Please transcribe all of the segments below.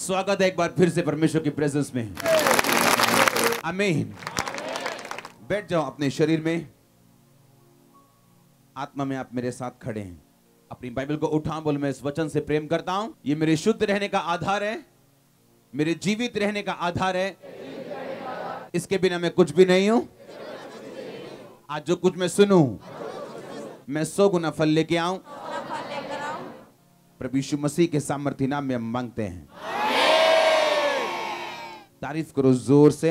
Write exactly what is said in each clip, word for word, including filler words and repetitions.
स्वागत है एक बार फिर से परमेश्वर की प्रेजेंस में। आमीन। बैठ जाओ अपने शरीर में, आत्मा में आप मेरे साथ खड़े हैं। अपनी बाइबल को उठा, बोल मैं इस वचन से प्रेम करता हूं। ये मेरे शुद्ध रहने का आधार है, मेरे जीवित रहने का आधार है। इसके बिना मैं कुछ भी नहीं हूं। आज जो कुछ मैं सुनूं, मैं सौ गुना फल लेके आऊं। प्रभु यीशु मसीह के सामर्थ्य नाम में हम मांगते हैं। तारीफ करो जोर से।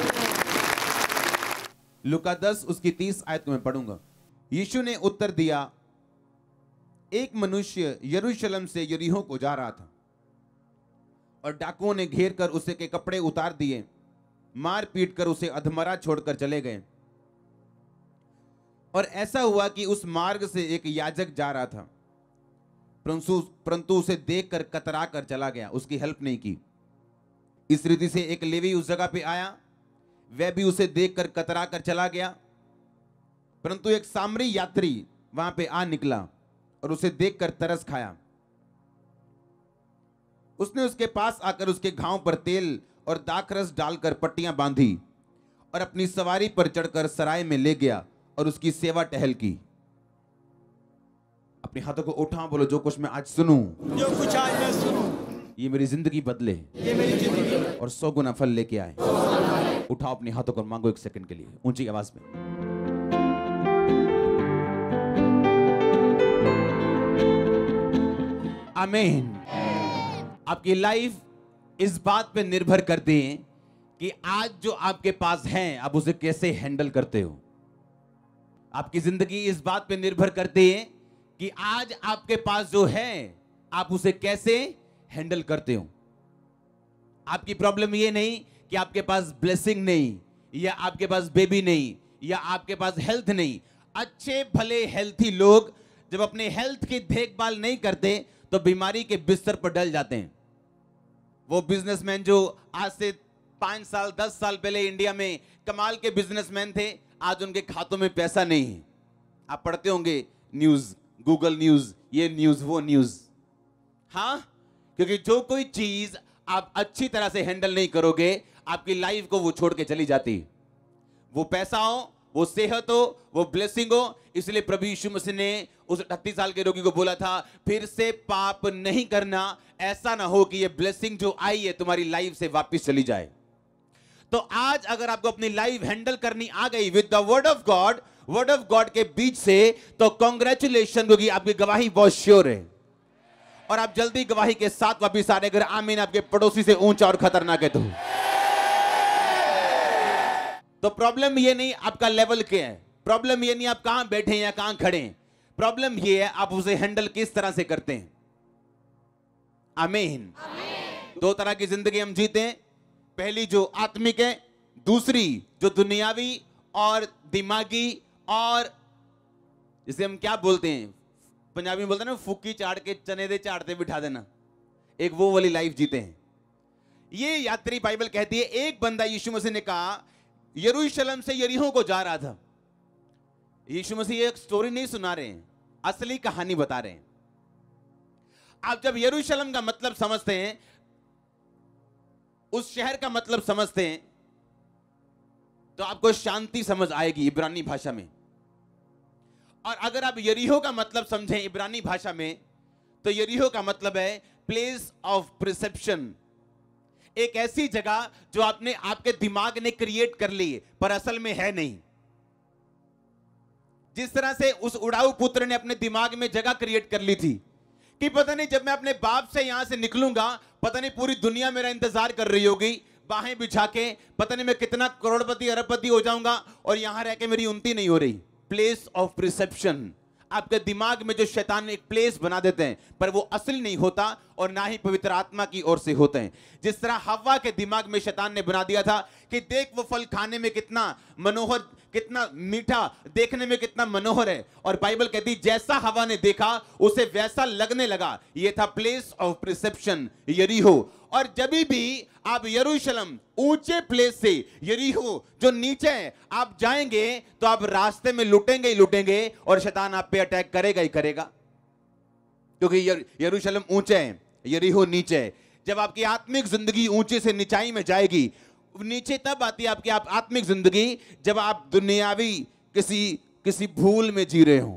लूका दस उसकी तीस आयत को मैं पढ़ूंगा। यीशु ने उत्तर दिया, एक मनुष्य यरूशलेम से यरीहो को जा रहा था और डाकुओं ने घेर कर उसे के कपड़े उतार दिए, मार पीट कर उसे अधमरा छोड़कर चले गए। और ऐसा हुआ कि उस मार्ग से एक याजक जा रहा था, परंतु परंतु उसे देखकर कतरा कर चला गया, उसकी हेल्प नहीं की। इस रीति से एक लेवी उस जगह पे आया, वह भी उसे देखकर कतरा कर चला गया। परंतु एक सामरी यात्री वहां पे आ निकला और उसे देखकर तरस खाया। उसने उसके पास आकर उसके घाव पर तेल और दाखरस डालकर पट्टियां बांधी और अपनी सवारी पर चढ़कर सराय में ले गया और उसकी सेवा टहल की। अपने हाथों को उठा, बोलो जो कुछ मैं आज सुनूं, जो कुछ आज मैं सुनूं, ये मेरी जिंदगी बदले, ये मेरी जिंदगी और सौ गुना फल लेके आए। उठाओ अपने हाथों को, मांगो एक सेकंड के लिए ऊंची आवाज में। आमीन। आपकी लाइफ इस बात पे निर्भर करती है कि आज जो आपके पास है आप उसे कैसे हैंडल करते हो। आपकी जिंदगी इस बात पे निर्भर करती है कि आज आपके पास जो है आप उसे कैसे हैंडल करते हो। आपकी प्रॉब्लम ये नहीं कि आपके पास ब्लेसिंग नहीं, या आपके पास बेबी नहीं, या आपके पास हेल्थ नहीं। अच्छे भले हेल्थी लोग जब अपने हेल्थ की देखभाल नहीं करते तो बीमारी के बिस्तर पर डल जाते हैं। वो बिजनेसमैन जो आज से पांच साल दस साल पहले इंडिया में कमाल के बिजनेसमैन थे, आज उनके खातों में पैसा नहीं है। आप पढ़ते होंगे न्यूज, गूगल न्यूज, ये न्यूज वो न्यूज। हाँ, क्योंकि जो कोई चीज आप अच्छी तरह से हैंडल नहीं करोगे, आपकी लाइफ को वो छोड़ के चली जाती। वो पैसा हो, वो सेहत हो, वो ब्लेसिंग हो। इसलिए प्रभु यीशु मसीह ने उस अड़तीस साल के रोगी को बोला था, फिर से पाप नहीं करना, ऐसा ना हो कि ये ब्लेसिंग जो आई है तुम्हारी लाइफ से वापस चली जाए। तो आज अगर आपको अपनी लाइफ हैंडल करनी आ गई with the word of God, word of God के बीच से, तो कॉन्ग्रेचुलेशन, क्योंकि आपकी गवाही बहुत श्योर है और आप जल्दी गवाही के साथ वापिस आ रहे। अगर आमीन आपके पड़ोसी से ऊंचा और खतरनाक है तो तो प्रॉब्लम ये नहीं आपका लेवल क्या है, प्रॉब्लम ये नहीं आप कहां बैठे हैं या कहां खड़े हैं, प्रॉब्लम ये है आप उसे हैंडल किस तरह से करते हैं। आमीन। दो तरह की जिंदगी हम जीते हैं, पहली जो आत्मिक है, दूसरी जो दुनियावी और दिमागी, और जिसे हम क्या बोलते हैं, पंजाबी में बोलते हैं ना, फुकी चाड़ के चने दे चाड़ते बिठा देना, एक वो वाली लाइफ जीते हैं। ये यात्री बाइबल कहती है, एक बंदा यीशु मसीह ने कहा यरूशलेम से यरीहो को जा रहा था। यीशु मसीह एक स्टोरी नहीं सुना रहे हैं, असली कहानी बता रहे हैं। आप जब यरूशलेम का मतलब समझते हैं, उस शहर का मतलब समझते हैं, तो आपको शांति समझ आएगी इब्रानी भाषा में। और अगर आप यरीहो का मतलब समझें इब्रानी भाषा में, तो यरीहो का मतलब है प्लेस ऑफ प्रिसेप्शन, एक ऐसी जगह जो आपने आपके दिमाग ने क्रिएट कर ली पर असल में है नहीं। जिस तरह से उस उड़ाऊ पुत्र ने अपने दिमाग में जगह क्रिएट कर ली थी कि पता नहीं जब मैं अपने बाप से यहां से निकलूंगा, पता नहीं पूरी दुनिया मेरा इंतजार कर रही होगी, बाहें बिछा के, पता नहीं मैं कितना करोड़पति अरबपति हो जाऊंगा और यहां रह के मेरी उन्नति नहीं हो रही। प्लेस ऑफ प्रिसेप्शन, आपके दिमाग में जो शैतान एक प्लेस बना देते हैं, पर वो असली नहीं होता और ना ही पवित्र आत्मा की ओर से होते हैं। जिस तरह हव्वा के दिमाग में शैतान ने बना दिया था कि देख वो फल खाने में कितना मनोहर, कितना मीठा, देखने में कितना मनोहर है, और बाइबल कहती जैसा हवा ने देखा उसे वैसा लगने लगा। ये था प्लेस ऑफ प्रिसेप्शन, यरीहो। और जब भी आप यरूशलेम ऊंचे प्लेस से यरीहो जो नीचे है आप जाएंगे, तो आप रास्ते में लुटेंगे ही लुटेंगे और शैतान आप पे अटैक करेगा ही करेगा, क्योंकि यरूशलेम ऊंचे है, यरीहो नीचे है। जब आपकी आत्मिक जिंदगी ऊंचे से निचाई में जाएगी। नीचे तब आती है आपकी आप आत्मिक जिंदगी जब आप दुनियावी किसी किसी भूल में जी रहे हो,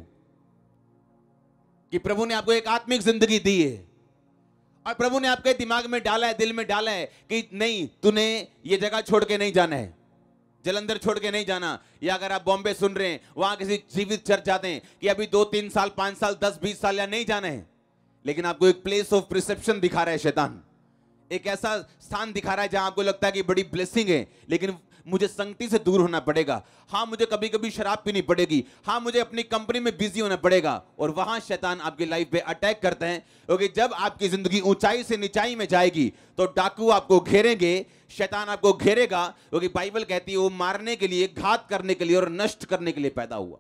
कि प्रभु ने आपको एक आत्मिक जिंदगी दी है और प्रभु ने आपके दिमाग में डाला है, दिल में डाला है कि नहीं, तूने ये जगह छोड़ के नहीं जाना है, जलंधर छोड़ के नहीं जाना। या अगर आप बॉम्बे सुन रहे हैं, वहां किसी जीवित चर्च जाते हैं कि अभी दो तीन साल, पांच साल, दस बीस साल या नहीं जाना है, लेकिन आपको एक प्लेस ऑफ प्रिसेप्शन दिखा रहा है शैतान, एक ऐसा स्थान दिखा रहा है जहां आपको लगता है कि बड़ी ब्लेसिंग है, लेकिन मुझे संगति से दूर होना पड़ेगा। हाँ, मुझे कभी कभी शराब पीनी पड़ेगी। हाँ, मुझे अपनी कंपनी में बिजी होना पड़ेगा। और वहां शैतान आपकी लाइफ पे अटैक करते हैं, क्योंकि जब आपकी जिंदगी ऊंचाई से निचाई में जाएगी तो डाकू आपको घेरेंगे, शैतान आपको घेरेगा, क्योंकि बाइबल कहती है वो मारने के लिए, घात करने के लिए और नष्ट करने के लिए पैदा हुआ।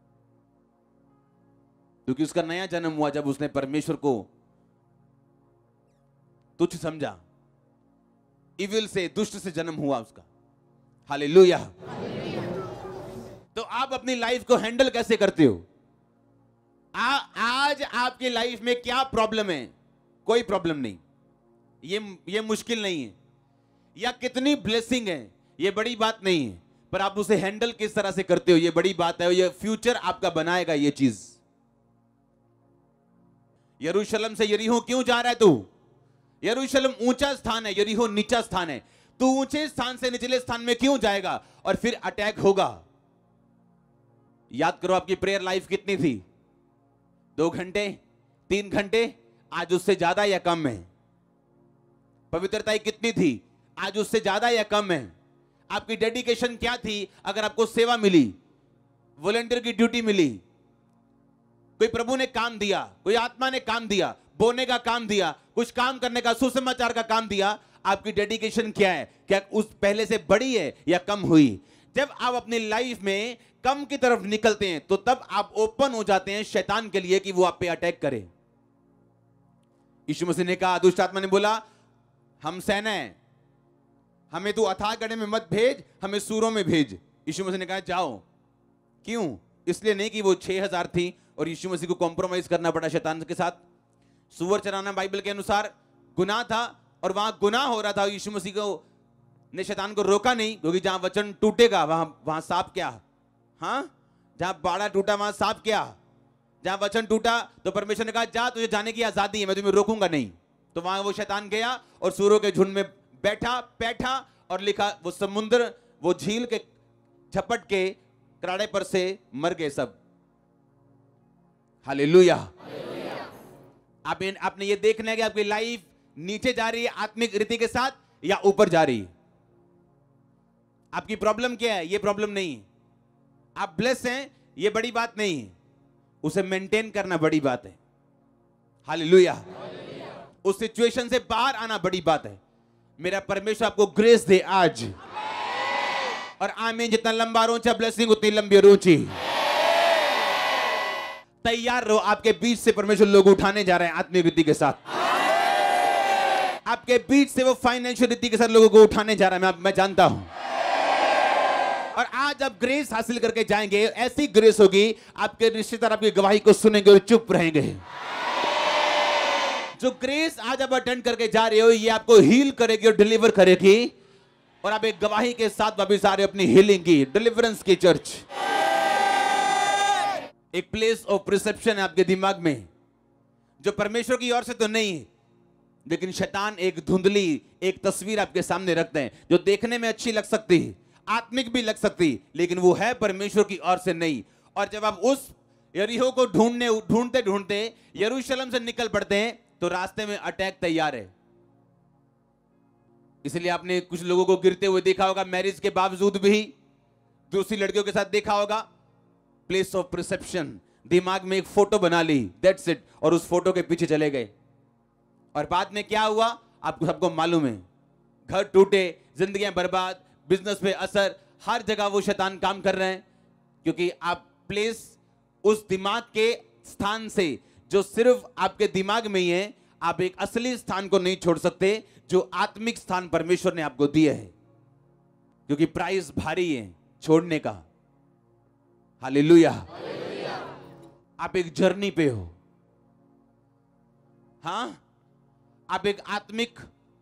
क्योंकि उसका नया जन्म हुआ जब उसने परमेश्वर को तुच्छ समझा, इविल से, दुष्ट से जन्म हुआ उसका। हालेलुया। तो आप अपनी लाइफ को हैंडल कैसे करते हो? आ, आज आपकी लाइफ में क्या प्रॉब्लम है? कोई प्रॉब्लम नहीं, ये ये मुश्किल नहीं है, या कितनी ब्लेसिंग है ये बड़ी बात नहीं है, पर आप उसे हैंडल किस तरह से करते हो ये बड़ी बात है। ये फ्यूचर आपका बनाएगा ये चीज। यरूशलेम से यरीहो क्यों जा रहा है तू? यरूशलेम ऊंचा स्थान है, यरीहो नीचा स्थान है। तू ऊंचे स्थान से निचले स्थान में क्यों जाएगा? और फिर अटैक होगा। याद करो आपकी प्रेयर लाइफ कितनी थी? दो घंटे, तीन घंटे, आज उससे ज्यादा या कम है? पवित्रता कितनी थी? आज उससे ज्यादा या कम है? आपकी डेडिकेशन क्या थी? अगर आपको सेवा मिली, वॉलंटियर की ड्यूटी मिली, कोई प्रभु ने काम दिया, कोई आत्मा ने काम दिया, बोने का काम दिया, कुछ काम करने का, सुसमाचार का काम दिया, आपकी डेडिकेशन क्या है? क्या उस पहले से बड़ी है या कम हुई? जब आप अपनी लाइफ में कम की तरफ निकलते हैं तो तब आप ओपन हो जाते हैं शैतान के लिए कि वो आप पे अटैक करे। यीशु मसीह ने कहा, दुष्ट आत्मा ने बोला, हम सेना है, हमें तू अथाह गड्ढे में मत भेज, हमें सूरों में भेज। यीशु मसीह ने कहा जाओ। क्यों? इसलिए नहीं कि वो छह हजार थी और यीशु मसीह को कॉम्प्रोमाइज करना पड़ा शैतान के साथ। सूअर चराना बाइबल के अनुसार गुनाह था और वहां गुनाह हो रहा था। यीशु मसीह को ने शैतान को रोका नहीं, क्योंकि जहां वचन टूटेगा वहां वहां सांप क्या? हाँ, जहां बाड़ा टूटा वहां सांप क्या? जहां वचन टूटा तो परमेश्वर ने कहा जा, तुझे जाने की आजादी है, मैं तुम्हें रोकूंगा नहीं। तो वहां वो शैतान गया और सूरों के झुंड में बैठा बैठा और लिखा, वो समुद्र, वो झील के झपट के कराड़े पर से मर गए सब। हालेलुया। आप आपने ये देखना है कि आपकी लाइफ नीचे जा रही है आत्मिक रीति के साथ या ऊपर जा रही है। आपकी प्रॉब्लम क्या है? ये प्रॉब्लम नहीं है। आप ब्लेस हैं, ये बड़ी बात नहीं है, उसे मेंटेन करना बड़ी बात है। हालेलुया। उस सिचुएशन से बाहर आना बड़ी बात है। मेरा परमेश्वर आपको ग्रेस दे आज। और आमीन। जितना लंबा और ऊंचा ब्लेसिंग उतनी लंबी और ऊंची। तैयार रहो, आपके बीच से परमेश्वर लोग उठाने जा रहे हैं आत्मिक रीति के साथ। आपके बीच से वो फाइनेंशियल रीति के साथ लोगों को उठाने जा रहा है, मैं, मैं जानता हूं। और आज आप ग्रेस हासिल करके जाएंगे, ऐसी ग्रेस होगी आपके रिश्तेदार आपकी गवाही को सुनेंगे और चुप रहेंगे। जो ग्रेस आज आप अटेंड करके जा रहे हो, ये आपको हील करेगी और डिलीवर करेगी, और आप एक गवाही के साथ वापस आ रहे हो अपनी हीलिंग की, डिलीवरेंस की चर्च। एक प्लेस ऑफ प्रिसेप्शन है आपके दिमाग में, जो परमेश्वर की ओर से तो नहीं है, लेकिन शैतान एक धुंधली एक तस्वीर आपके सामने रखते हैं, जो देखने में अच्छी लग सकती है, आत्मिक भी लग सकती, लेकिन वो है परमेश्वर की ओर से नहीं। और जब आप उस यरीहो को ढूंढने ढूंढते ढूंढते यरूशलेम से निकल पड़ते हैं, तो रास्ते में अटैक तैयार है। इसलिए आपने कुछ लोगों को गिरते हुए देखा होगा, मैरिज के बावजूद भी दूसरी लड़कियों के साथ देखा होगा। प्लेस ऑफ परसेप्शन, दिमाग में एक फोटो बना ली, दैट्स इट, और उस फोटो के पीछे चले गए। और बाद में क्या हुआ आपको सबको मालूम है। घर टूटे, जिंदगियां बर्बाद, बिजनेस पे असर, हर जगह वो शैतान काम कर रहे हैं, क्योंकि आप प्लेस उस दिमाग के स्थान से जो सिर्फ आपके दिमाग में ही है, आप एक असली स्थान को नहीं छोड़ सकते, जो आत्मिक स्थान परमेश्वर ने आपको दिया है, क्योंकि प्राइस भारी है छोड़ने का। हालेलुया। आप एक जर्नी पे हो, हाँ, आप एक आत्मिक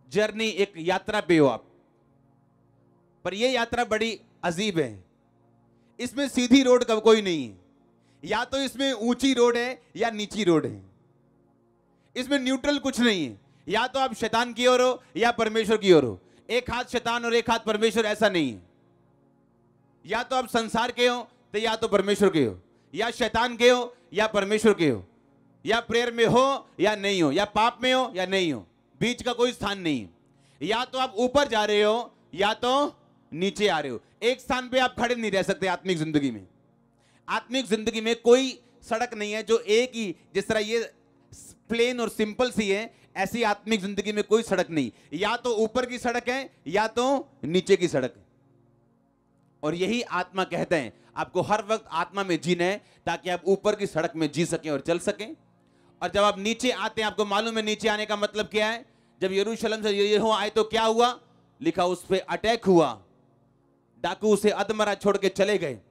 जर्नी, एक यात्रा पे हो आप, पर यह यात्रा बड़ी अजीब है। इसमें सीधी रोड का कोई नहीं है, या तो इसमें ऊंची रोड है या नीची रोड है। इसमें न्यूट्रल कुछ नहीं है, या तो आप शैतान की ओर हो या परमेश्वर की ओर हो। एक हाथ शैतान और एक हाथ परमेश्वर, ऐसा नहीं है। या तो आप संसार के हो तो या तो परमेश्वर के हो, या शैतान के हो या परमेश्वर के हो, या प्रेयर में हो या नहीं हो, या पाप में हो या नहीं हो, बीच का कोई स्थान नहीं है। या तो आप ऊपर जा रहे हो या तो नीचे आ रहे हो। एक स्थान पे आप खड़े नहीं रह सकते आत्मिक जिंदगी में। आत्मिक जिंदगी में कोई सड़क नहीं है जो एक ही, जिस तरह ये प्लेन और सिंपल सी है, ऐसी आत्मिक जिंदगी में कोई सड़क नहीं। या तो ऊपर की सड़क है या तो नीचे की सड़क है। और यही आत्मा कहते हैं, आपको हर वक्त आत्मा में जीना है ताकि आप ऊपर की सड़क में जी सकें और चल सकें। और जब आप नीचे आते हैं, आपको मालूम है नीचे आने का मतलब क्या है। जब यरूशलेम से यरीहो आए तो क्या हुआ, लिखा उस पे अटैक हुआ, डाकू उसे अधमरा छोड़ के चले गए।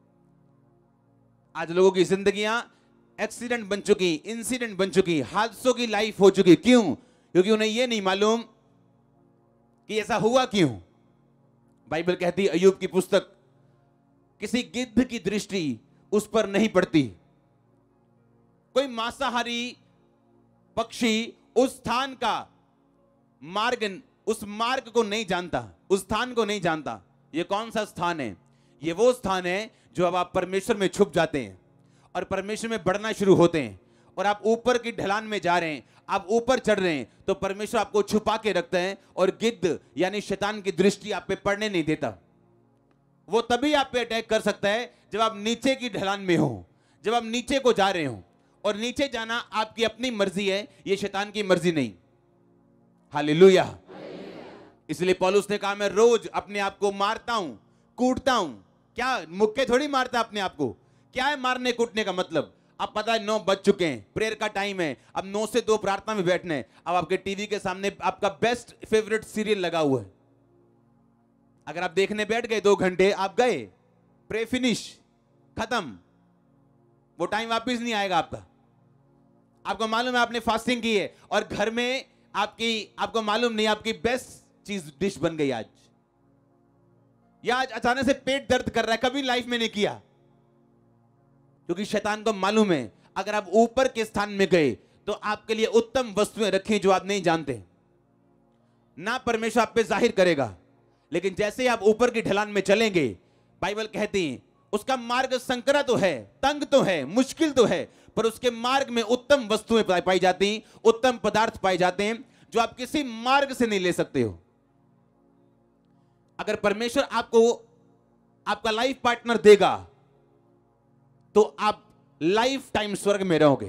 आज लोगों की जिंदगियां एक्सीडेंट बन चुकी, इंसिडेंट बन चुकी, हादसों की लाइफ हो चुकी। क्यों? क्योंकि उन्हें यह नहीं मालूम कि ऐसा हुआ क्यों। बाइबल कहती है, अय्यूब की पुस्तक, किसी गिद्ध की दृष्टि उस पर नहीं पड़ती। कोई मांसाहारी पक्षी उस स्थान का मार्ग, उस मार्ग को नहीं जानता, उस स्थान को नहीं जानता। ये कौन सा स्थान है? ये वो स्थान है जो अब आप परमेश्वर में छुप जाते हैं और परमेश्वर में बढ़ना शुरू होते हैं, और आप ऊपर की ढलान में जा रहे हैं, आप ऊपर चढ़ रहे हैं, तो परमेश्वर आपको छुपा के रखता है और गिद्ध यानी शैतान की दृष्टि आप पे पड़ने नहीं देता। वो तभी आप पे अटैक कर सकता है जब आप नीचे की ढलान में हो, जब आप नीचे को जा रहे हो। और नीचे जाना आपकी अपनी मर्जी है, ये शैतान की मर्जी नहीं। हालेलुया। इसलिए पौलुस ने कहा, मैं रोज अपने आप को मारता हूं, कूटता हूं। क्या मुक्के थोड़ी मारता अपने आप को? क्या है मारने कूटने का मतलब? अब पता है नौ बज चुके हैं, प्रेयर का टाइम है, अब नौ से दो प्रार्थना में बैठना है। अब आपके टीवी के सामने आपका बेस्ट फेवरेट सीरियल लगा हुआ है। अगर आप देखने बैठ गए दो घंटे, आप गए, प्रे फिनिश, खत्म। वो टाइम वापस नहीं आएगा आपका। आपको मालूम है आपने फास्टिंग की है और घर में आपकी, आपको मालूम नहीं, आपकी बेस्ट चीज डिश बन गई आज, या आज अचानक से पेट दर्द कर रहा है, कभी लाइफ में नहीं किया। क्योंकि शैतान को मालूम है अगर आप ऊपर के स्थान में गए तो आपके लिए उत्तम वस्तुएं रखी जो आप नहीं जानते। ना परमेश्वर आप पे जाहिर करेगा, लेकिन जैसे ही आप ऊपर की ढलान में चलेंगे, बाइबल कहती है उसका मार्ग संकरा तो है, तंग तो है, मुश्किल तो है, पर उसके मार्ग में उत्तम वस्तुएं पाई जाती, उत्तम पदार्थ पाए जाते हैं जो आप किसी मार्ग से नहीं ले सकते हो। अगर परमेश्वर आपको आपका लाइफ पार्टनर देगा तो आप लाइफ टाइम स्वर्ग में रहोगे।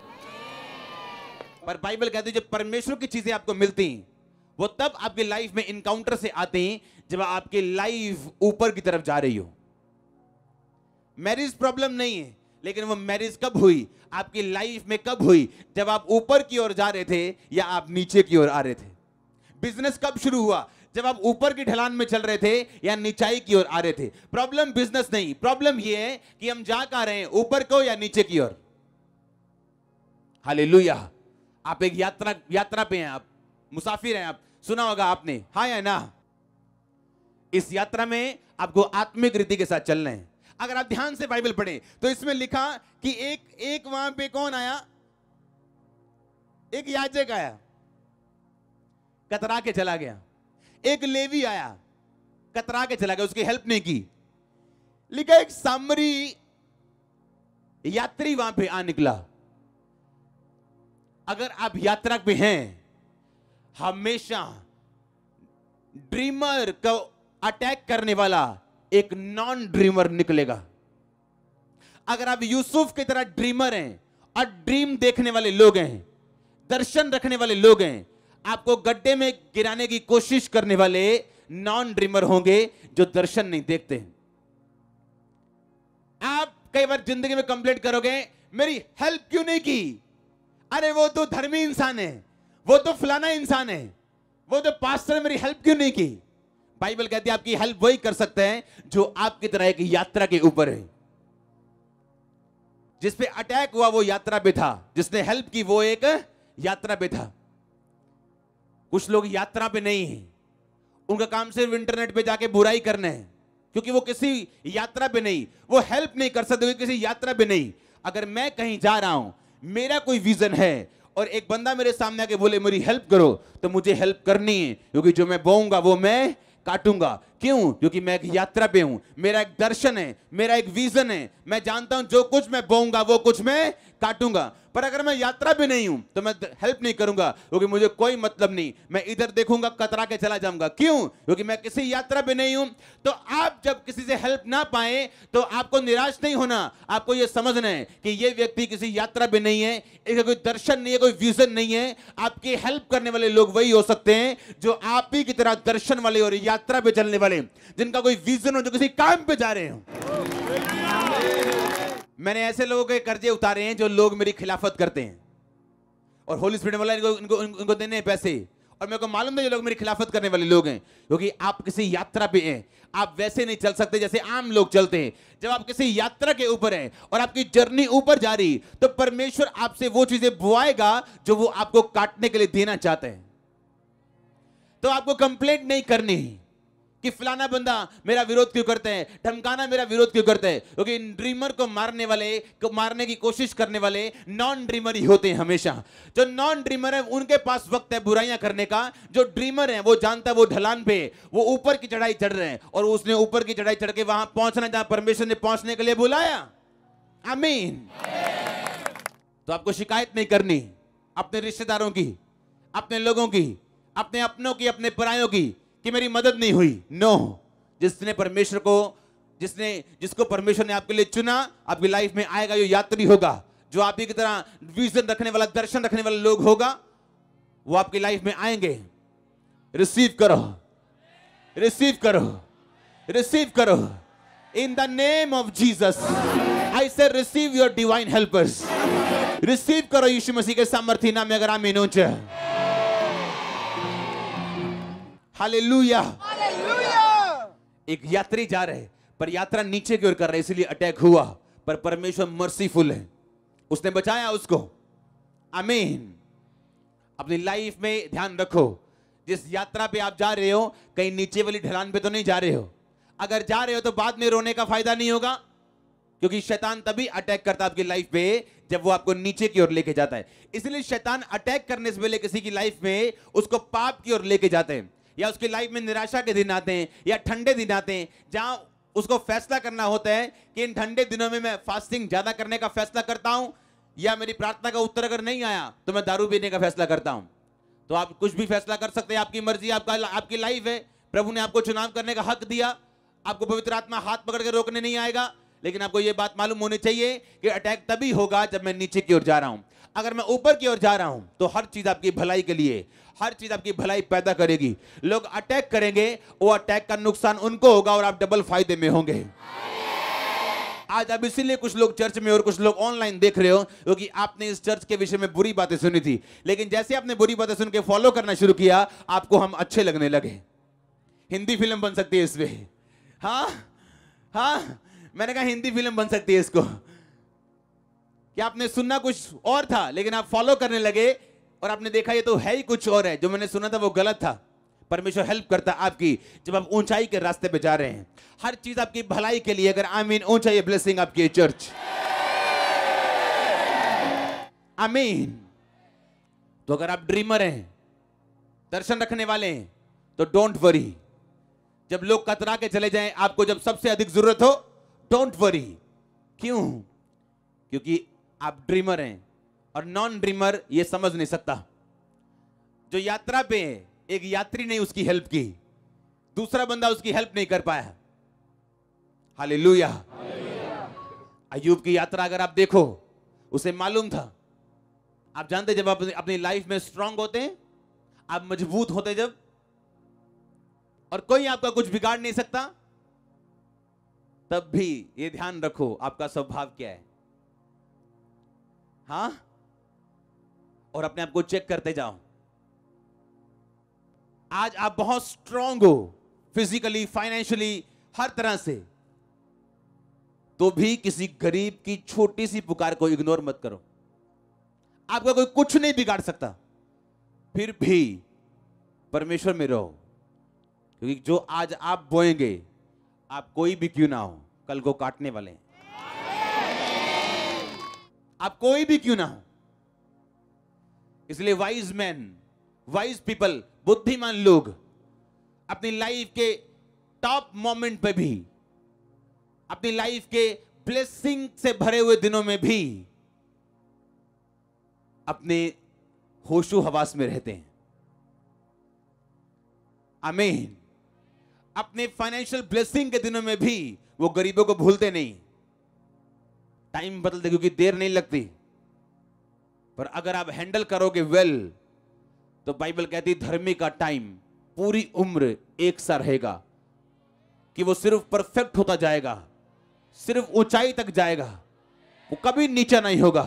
पर बाइबल कहती है जब परमेश्वर की चीजें आपको मिलती हैं, वो तब आपकी लाइफ में इनकाउंटर से आते हैं जब आपकी लाइफ ऊपर की तरफ जा रही हो। मैरिज प्रॉब्लम नहीं है, लेकिन वो मैरिज कब हुई, आपकी लाइफ में कब हुई? जब आप ऊपर की ओर जा रहे थे या आप नीचे की ओर आ रहे थे। बिजनेस कब शुरू हुआ? जब आप ऊपर की ढलान में चल रहे थे या नीचाई की ओर आ रहे थे। प्रॉब्लम बिजनेस नहीं, प्रॉब्लम यह है कि हम जा कहां रहे हैं, ऊपर को या नीचे की ओर। हालेलुया। आप एक यात्रा यात्रा पे हैं, आप मुसाफिर हैं। आप सुना होगा आपने, हाँ या ना? इस यात्रा में आपको आत्मिक रीति के साथ चलना है। अगर आप ध्यान से बाइबल पढ़ें तो इसमें लिखा कि एक एक वहां पे कौन आया? एक याजक आया, कतरा के चला गया। एक लेवी आया, कतरा के चला गया, उसकी हेल्प नहीं की। लिखा एक सामरी यात्री वहां पे आ निकला। अगर आप यात्रा पे हैं, हमेशा ड्रीमर को अटैक करने वाला एक नॉन ड्रीमर निकलेगा। अगर आप यूसुफ की तरह ड्रीमर हैं और ड्रीम देखने वाले लोग हैं, दर्शन रखने वाले लोग हैं, आपको गड्ढे में गिराने की कोशिश करने वाले नॉन ड्रीमर होंगे जो दर्शन नहीं देखते हैं। आप कई बार जिंदगी में कंप्लेंट करोगे, मेरी हेल्प क्यों नहीं की? अरे वो तो धर्मी इंसान है, वो तो फलाना इंसान है, वो तो पास्टर है, मेरी हेल्प क्यों नहीं की? बाइबल कहती है आपकी हेल्प वही कर सकते हैं जो आपकी तरह एक यात्रा के ऊपर है। जिस पे अटैक हुआ वो यात्रा पे था, जिसने हेल्प की वो एक यात्रा पे था। कुछ लोग यात्रा पे नहीं हैं, उनका काम सिर्फ इंटरनेट पे जाके बुराई करना है, क्योंकि वो किसी यात्रा पे नहीं, वो हेल्प नहीं कर सकते किसी यात्रा पे नहीं। अगर मैं कहीं जा रहा हूं, मेरा कोई विजन है और एक बंदा मेरे सामने आके बोले मेरी हेल्प करो, तो मुझे हेल्प करनी है, क्योंकि जो मैं बोऊंगा वो मैं काटूंगा। क्यों? क्योंकि मैं एक यात्रा पे हूं, मेरा एक दर्शन है, मेरा एक विजन है। मैं जानता हूं जो कुछ मैं बोऊंगा वो कुछ मैं काटूंगा। पर अगर मैं यात्रा पे नहीं हूं तो मैं हेल्प नहीं करूंगा, क्योंकि मुझे कोई मतलब नहीं, मैं इधर देखूंगा कतरा के चला जाऊंगा। क्यों? क्योंकि मैं किसी यात्रा पे नहीं हूं। तो आप जब किसी से हेल्प ना पाए तो आपको निराश नहीं होना, आपको यह समझना है कि यह व्यक्ति किसी यात्रा पे नहीं है, इसका कोई दर्शन नहीं है, कोई विजन नहीं है। आपकी हेल्प करने वाले लोग वही हो सकते हैं जो आप ही की तरह दर्शन वाले और यात्रा पे चलने वाले, जिनका कोई विजन हो, जो किसी काम पे जा रहे हो। मैंने ऐसे लोगों के कर्जे उतारे हैं जो लोग मेरी खिलाफत करते हैं, और होली स्पिरिट वाला इनको इनको इनको देने हैं पैसे, और मेरे को मालूम है ये लोग मेरी खिलाफत करने वाले लोग हैं, क्योंकि आप किसी यात्रा पे हैं। आप वैसे नहीं चल सकते जैसे आम लोग चलते हैं। जब आप किसी यात्रा के ऊपर हैं और आपकी जर्नी ऊपर जा रही, तो परमेश्वर आपसे वो चीजें बुआएगा जो वो आपको काटने के लिए देना चाहते हैं। तो आपको कंप्लेंट नहीं करनी कि फलाना बंदा मेरा विरोध क्यों करते हैं, धमकाना मेरा विरोध क्यों करते हैं, क्योंकि ड्रीमर को मारने वाले को मारने की कोशिश करने वाले नॉन ड्रीमर ही होते हैं हमेशा। जो नॉन ड्रीमर है उनके पास वक्त है बुराइयां करने का। जो ड्रीमर है वो जानता है वो ढलान पे, वो ऊपर की चढ़ाई चढ़ रहे हैं, और उसने ऊपर की चढ़ाई चढ़ के वहां पहुंचना जहां परमेश्वर ने पहुंचने के लिए बुलाया। आमीन। तो आपको शिकायत नहीं करनी अपने रिश्तेदारों की, अपने लोगों की, अपने अपनों की, अपने परायों की, कि मेरी मदद नहीं हुई। नो, जिसने परमेश्वर को जिसने जिसको परमेश्वर ने आपके लिए चुना, आपकी लाइफ में आएगा, जो यात्री होगा, जो आप ही की तरह विजन रखने वाला, दर्शन रखने वाला लोग होगा, वो आपकी लाइफ में आएंगे। रिसीव करो, रिसीव करो, रिसीव करो in the name of Jesus. I say receive your divine helpers. Receive करो यीशु मसीह के सामर्थ्य नाम में। अगर आमीन हो जाए, हालेलुया। एक यात्री जा रहे, पर यात्रा नीचे की ओर कर रहे, इसलिए अटैक हुआ, पर परमेश्वर मर्सीफुल है, उसने बचाया उसको। आमीन। अपनी लाइफ में ध्यान रखो, जिस यात्रा पे आप जा रहे हो, कहीं नीचे वाली ढलान पे तो नहीं जा रहे हो। अगर जा रहे हो तो बाद में रोने का फायदा नहीं होगा, क्योंकि शैतान तभी अटैक करता है आपकी लाइफ पे जब वो आपको नीचे की ओर लेके जाता है। इसलिए शैतान अटैक करने से पहले किसी की लाइफ में उसको पाप की ओर लेके जाते हैं, या उसकी लाइफ में निराशा के दिन आते हैं, या ठंडे दिन आते हैं, जहां उसको फैसला करना होता है कि इन ठंडे दिनों में मैं फास्टिंग ज्यादा करने का फैसला करता हूं, या मेरी प्रार्थना का उत्तर अगर नहीं आया तो मैं दारू पीने का फैसला करता हूं। तो आप कुछ भी फैसला कर सकते हैं, आपकी मर्जी, आपका आपकी लाइफ है। प्रभु ने आपको चुनाव करने का हक दिया, आपको पवित्र आत्मा हाथ पकड़ के रोकने नहीं आएगा। लेकिन आपको यह बात मालूम होनी चाहिए कि अटैक तभी होगा जब मैं नीचे की ओर जा रहा हूं। अगर मैं ऊपर की ओर जा रहा हूं तो हर चीज आपकी भलाई के लिए, हर चीज आपकी भलाई पैदा करेगी। लोग अटैक करेंगे, वो अटैक का नुकसान उनको होगा और आप डबल फायदे में होंगे। आज अब इसीलिए कुछ लोग चर्च में और कुछ लोग ऑनलाइन देख रहे हो, क्योंकि आपने इस चर्च के विषय में बुरी बातें सुनी थी, लेकिन जैसे आपने बुरी बातें सुन के फॉलो करना शुरू किया, आपको हम अच्छे लगने लगे। हिंदी फिल्म बन सकती है इसमें। हाँ हाँ, मैंने कहा हिंदी फिल्म बन सकती है इसको, कि आपने सुनना कुछ और था लेकिन आप फॉलो करने लगे और आपने देखा ये तो है ही कुछ और है, जो मैंने सुना था वो गलत था। परमेश्वर हेल्प करता आपकी जब आप ऊंचाई के रास्ते पे जा रहे हैं। हर चीज आपकी भलाई के लिए। अगर आमीन, ऊंचाई ब्लेसिंग आपकी चर्च। आमीन। तो अगर आप ड्रीमर हैं, दर्शन रखने वाले हैं, तो डोंट वरी। जब लोग कतरा के चले जाएं, आपको जब सबसे अधिक जरूरत हो, डोंट वरी। क्यों? क्योंकि आप ड्रीमर हैं, और नॉन ड्रीमर ये समझ नहीं सकता। जो यात्रा पे है, एक यात्री ने उसकी हेल्प की, दूसरा बंदा उसकी हेल्प नहीं कर पाया। हालेलुया। अय्यूब की यात्रा अगर आप देखो, उसे मालूम था। आप जानते, जब आप अपनी लाइफ में स्ट्रांग होते हैं, आप मजबूत होते जब, और कोई आपका कुछ बिगाड़ नहीं सकता, तब भी ये ध्यान रखो आपका स्वभाव क्या है। हाँ, और अपने आप को चेक करते जाओ। आज आप बहुत स्ट्रांग हो, फिजिकली, फाइनेंशियली, हर तरह से, तो भी किसी गरीब की छोटी सी पुकार को इग्नोर मत करो। आपका कोई कुछ नहीं बिगाड़ सकता, फिर भी परमेश्वर में रहो, क्योंकि जो आज आप बोएंगे, आप कोई भी क्यों ना हो, कल को काटने वाले हैं। आप कोई भी क्यों ना हो। इसलिए वाइज मैन, वाइज पीपल, बुद्धिमान लोग अपनी लाइफ के टॉप मोमेंट पे भी, अपनी लाइफ के ब्लेसिंग से भरे हुए दिनों में भी अपने होशो हवास में रहते हैं। आमीन। अपने फाइनेंशियल ब्लेसिंग के दिनों में भी वो गरीबों को भूलते नहीं। टाइम बदलते क्योंकि देर नहीं लगती, पर अगर आप हैंडल करोगे वेल, तो बाइबल कहती धर्मी का टाइम पूरी उम्र एक सा रहेगा, कि वो सिर्फ परफेक्ट होता जाएगा, सिर्फ ऊंचाई तक जाएगा, वो कभी नीचा नहीं होगा।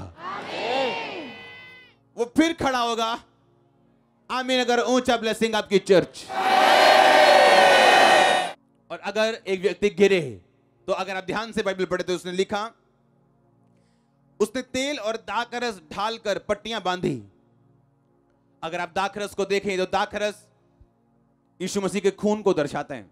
वो फिर खड़ा होगा। आमीन। अगर ऊंचा ब्लेसिंग आपकी चर्च, और अगर एक व्यक्ति गिरे, तो अगर आप ध्यान से बाइबल पढ़े तो उसने लिखा, उसने तेल और दाखरस ढालकर पट्टियां बांधी। अगर आप दाखरस को देखें तो दाखरस यीशु मसीह के खून को दर्शाता है,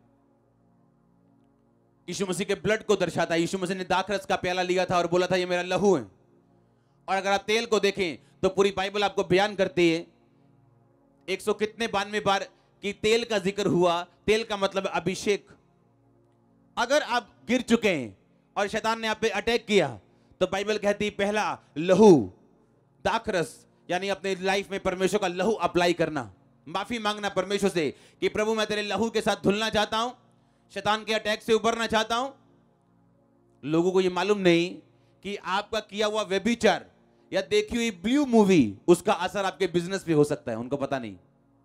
यीशु मसीह के ब्लड को दर्शाता है। यीशु मसीह ने दाखरस का प्याला लिया था और बोला था ये मेरा लहू है। और अगर आप तेल को देखें तो पूरी बाइबल आपको बयान करती है एक सौ कितने बानवे बार कि तेल का जिक्र हुआ। तेल का मतलब अभिषेक। अगर आप गिर चुके हैं और शैतान ने आप पे अटैक किया, तो बाइबल कहती है पहला लहू, दाखरस, यानी अपने लाइफ में परमेश्वर का लहू अप्लाई करना, माफी मांगना परमेश्वर से कि प्रभु मैं तेरे लहू के साथ धुलना चाहता हूं, शैतान के अटैक से उबरना चाहता हूं। लोगों को यह मालूम नहीं कि आपका किया हुआ व्यभिचार या देखी हुई ब्लू मूवी, उसका असर आपके बिजनेस पे हो सकता है, उनको पता नहीं।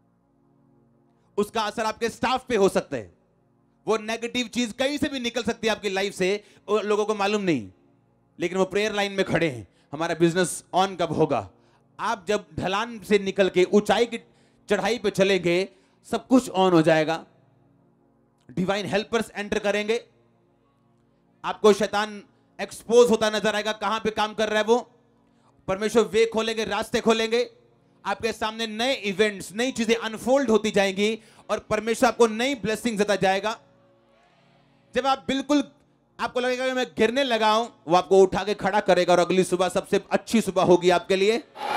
उसका असर आपके स्टाफ पे हो सकता है। वो नेगेटिव चीज कहीं से भी निकल सकती है आपकी लाइफ से, और लोगों को मालूम नहीं, लेकिन वो प्रेयर लाइन में खड़े हैं, हमारा बिजनेस ऑन कब होगा। आप जब ढलान से निकल के ऊंचाई की चढ़ाई पे चलेंगे, सब कुछ ऑन हो जाएगा। डिवाइन हेल्पर्स एंटर करेंगे, आपको शैतान एक्सपोज होता नजर आएगा, कहां पे काम कर रहा है वो। परमेश्वर वे खोलेंगे, रास्ते खोलेंगे, आपके सामने नए इवेंट्स, नई चीजें अनफोल्ड होती जाएंगी, और परमेश्वर आपको नई ब्लेसिंग देता जाएगा। जब आप बिल्कुल आपको लगेगा कि मैं गिरने लगा हूं, वो आपको उठा के खड़ा करेगा, और अगली सुबह सबसे अच्छी सुबह होगी आपके लिए।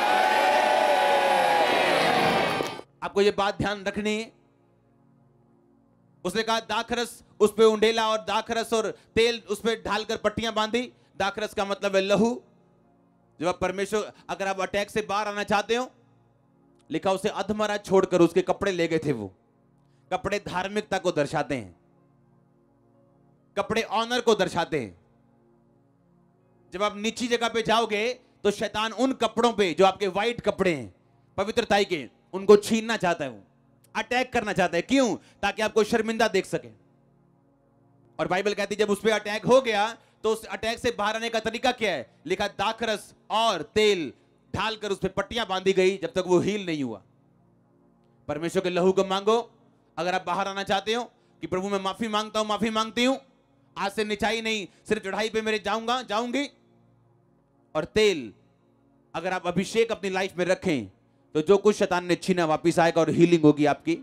आपको ये बात ध्यान रखनी है। उसने कहा दाखरस उस पे उंडेला, और दाखरस और तेल उस पे ढालकर पट्टियां बांधी। दाखरस का मतलब है लहू। जब आप परमेश्वर, अगर आप अटैक से बाहर आना चाहते हो, लिखा उसे अधमरा छोड़कर उसके कपड़े ले गए थे। वो कपड़े धार्मिकता को दर्शाते हैं, कपड़े ऑनर को दर्शाते हैं। जब आप नीची जगह पे जाओगे तो शैतान उन कपड़ों पे जो आपके व्हाइट कपड़े हैं पवित्रताई के, उनको छीनना चाहता है, वो अटैक करना चाहता है। क्यों? ताकि आपको शर्मिंदा देख सके। और बाइबल कहती है जब उस पर अटैक हो गया तो उस अटैक से बाहर आने का तरीका क्या है? लिखा दाखरस और तेल ढालकर उस पर पट्टियां बांधी गई जब तक वो हील नहीं हुआ। परमेश्वर के लहू को मांगो अगर आप बाहर आना चाहते हो कि प्रभु मैं माफी मांगता हूं, माफी मांगती हूं, आज से निचाई नहीं, सिर्फ चढ़ाई पे मेरे जाऊंगा जाऊंगी। और तेल, अगर आप अभिषेक अपनी लाइफ में रखें तो जो कुछ शैतान ने छीना वापिस आएगा और हीलिंग होगी आपकी।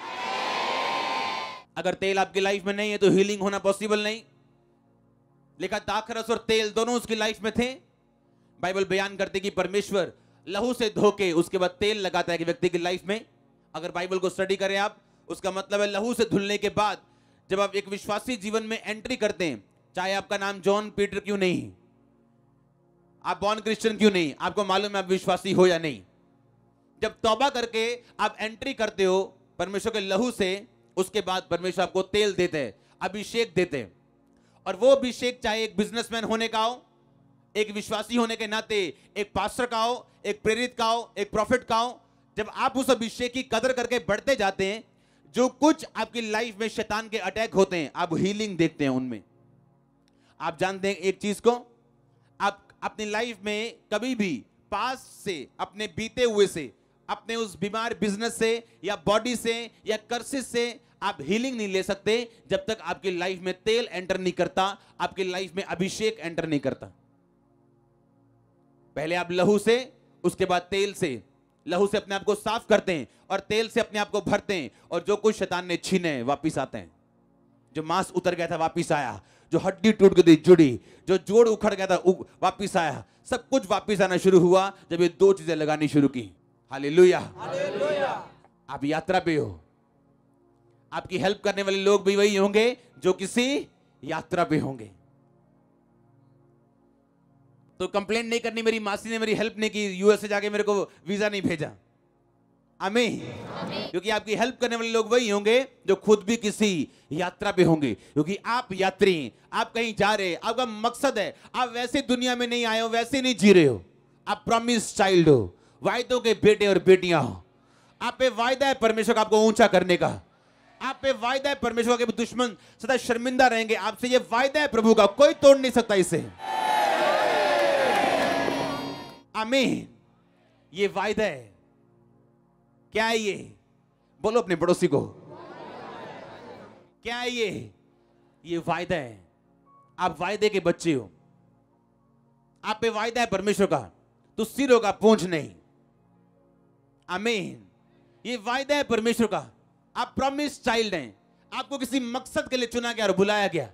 अगर तेल आपकी लाइफ में नहीं है तो हीलिंग होना पॉसिबल नहीं। लिखा दाखरस और तेल दोनों उसकी लाइफ में थे। बाइबल बयान करती कि परमेश्वर लहू से धोके उसके बाद तेल लगाता है कि व्यक्ति की लाइफ में। अगर बाइबल को स्टडी करें आप, उसका मतलब है लहू से धुलने के बाद जब आप एक विश्वासी जीवन में एंट्री करते हैं, चाहे आपका नाम जॉन पीटर क्यों नहीं, आप बॉर्न क्रिश्चियन क्यों नहीं, आपको मालूम है आप विश्वासी हो या नहीं, जब तौबा करके आप एंट्री करते हो परमेश्वर के लहू से, उसके बाद परमेश्वर आपको तेल देते हैं, अभिषेक देते हैं। और वो अभिषेक चाहे एक बिजनेसमैन होने का हो, एक विश्वासी होने के नाते एक पास्टर का हो, एक प्रेरित का हो, एक प्रॉफिट का हो, जब आप उस अभिषेक की कदर करके बढ़ते जाते हैं, जो कुछ आपकी लाइफ में शैतान के अटैक होते हैं आप हीलिंग देखते हैं उनमें। आप जानते हैं एक चीज को, आप अपनी लाइफ में कभी भी पास से, अपने बीते हुए से, अपने उस बीमार बिजनेस से या बॉडी से या कर्सिस से आप हीलिंग नहीं ले सकते जब तक आपकी लाइफ में तेल एंटर नहीं करता, आपकी लाइफ में अभिषेक एंटर नहीं करता। पहले आप लहू से, उसके बाद तेल से लहू से अपने आप को साफ करते हैं और तेल से अपने आप को भरते हैं, और जो कुछ शैतान ने छीने वापिस आते हैं। जो मांस उतर गया था वापिस आया, जो हड्डी टूट गई थी जुड़ी, जो जोड़ उखड़ गया था वापिस आया, सब कुछ वापिस आना शुरू हुआ जब ये दो चीजें लगानी शुरू की। हालेलुया। आप यात्रा पे हो, आपकी हेल्प करने वाले लोग भी वही होंगे जो किसी यात्रा पे होंगे। तो कंप्लेंट नहीं करनी, मेरी मासी ने मेरी हेल्प नहीं की, यूएस से जाके मेरे को वीजा नहीं भेजा। आमीन। क्योंकि आपकी हेल्प करने वाले लोग वही होंगे जो खुद भी किसी यात्रा पे होंगे। क्योंकि आप यात्री, आप कहीं जा रहे हैं, आपका मकसद है, आप वैसे दुनिया में नहीं आए हो, वैसे नहीं जी रहे हो, आप प्रॉमिस चाइल्ड हो, वायदों के बेटे और बेटियां हो। आप पे वायदा है परमेश्वर का आपको ऊंचा करने का, आप पे वायदा है परमेश्वर के दुश्मन सदा शर्मिंदा रहेंगे आपसे, ये वायदा है प्रभु का, कोई तोड़ नहीं सकता इसे। आमीन। ये वायदा है। क्या है ये? बोलो अपने पड़ोसी को, क्या है ये? ये वायदा है। आप वायदे के बच्चे हो, आप पे वायदा है परमेश्वर का, तो सिर होगा पूंछ नहीं। आमीन। ये वायदा है परमेश्वर का। आप प्रॉमिस चाइल्ड हैं, आपको किसी मकसद के लिए चुना गया और बुलाया गया।